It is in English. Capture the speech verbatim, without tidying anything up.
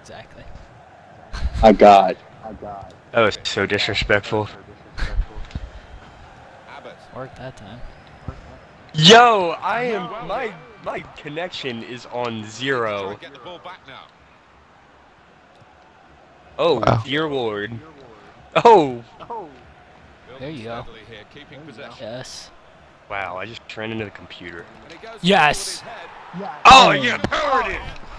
Exactly. I got. I got. That was so disrespectful. Worked that time. Yo, I am my my connection is on zero. Oh, Wow. dear lord. Oh. There you go. Yes. Wow, I just ran into the computer. Yes. Oh, you powered it.